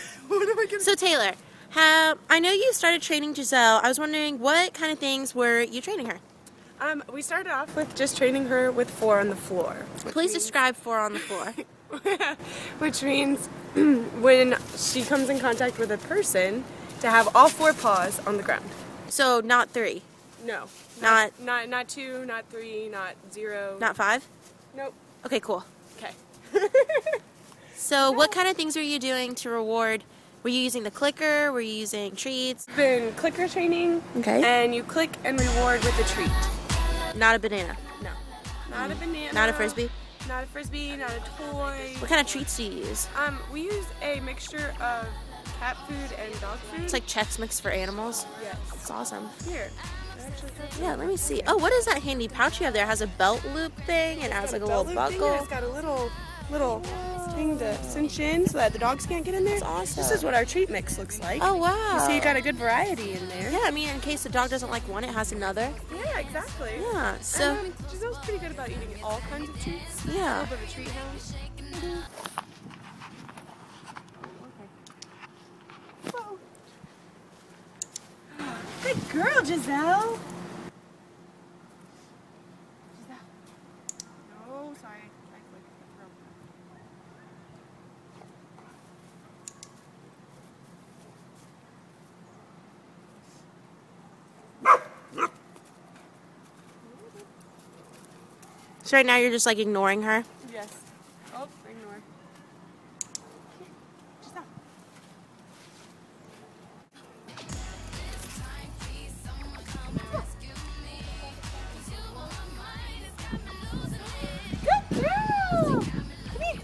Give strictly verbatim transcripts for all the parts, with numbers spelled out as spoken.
What am I gonna So Taylor, have, I know you started training Giselle. I was wondering what kind of things were you training her? Um, we started off with just training her with four on the floor. Please means... describe four on the floor. Which means when she comes in contact with a person, to have all four paws on the ground. So not three? No. Not not not, not two, not three, not zero. Not five? Nope. Okay, cool. Okay. So what kind of things were you doing to reward? Were you using the clicker? Were you using treats? Been clicker training. Okay. And you click and reward with a treat. Not a banana? No. Not a banana. Not a Frisbee? Not a Frisbee, not a toy. What kind of treats do you use? Um, we use a mixture of cat food and dog food. It's like Chex Mix for animals? Yes. It's awesome. Here. Yeah, let me see. Oh, what is that handy pouch you have there? It has a belt loop thing and it has like a little buckle. It's got a little little thing to cinch in so that the dogs can't get in there. That's awesome. This is what our treat mix looks like. Oh, wow. You see, you got a good variety in there. Yeah, I mean, in case the dog doesn't like one, it has another. Yeah, exactly. Yeah, so... And, um, Giselle's pretty good about eating all kinds of treats. Yeah. A little bit of a treat house. Mm-hmm. Good girl, Giselle. Oh, sorry. So right now you're just like ignoring her? Yes. Oh, ignore. Giselle. Good girl! Come here.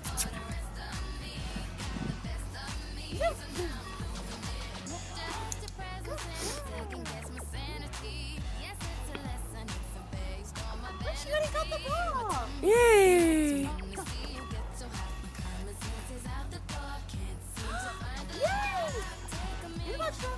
She already got the ball! Yay! Yay! You watch that?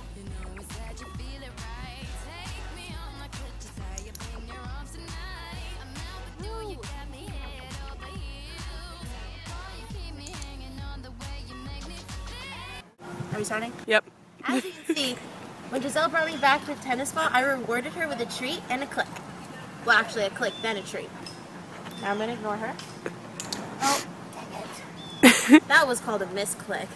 Are we starting? Yep. As you can see, when Giselle brought me back the tennis ball, I rewarded her with a treat and a click. Well, actually a click, then a treat. Now I'm going to ignore her. Oh, dang it. That was called a misclick.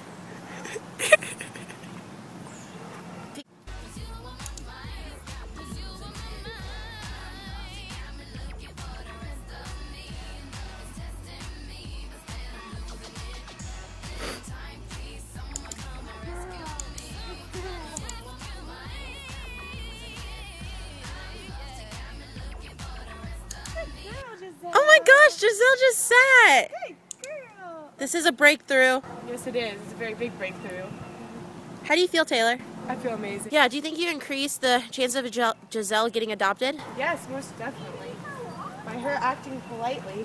Oh my gosh, Giselle just sat! Hey, girl! This is a breakthrough. Yes, it is. It's a very big breakthrough. How do you feel, Taylor? I feel amazing. Yeah, do you think you increased the chance of Giselle getting adopted? Yes, most definitely. By her acting politely.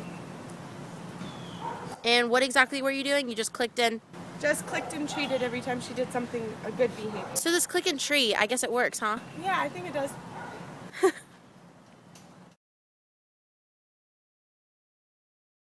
And what exactly were you doing? You just clicked in? Just clicked and treated every time she did something, a good behavior. So this click and treat, I guess it works, huh? Yeah, I think it does.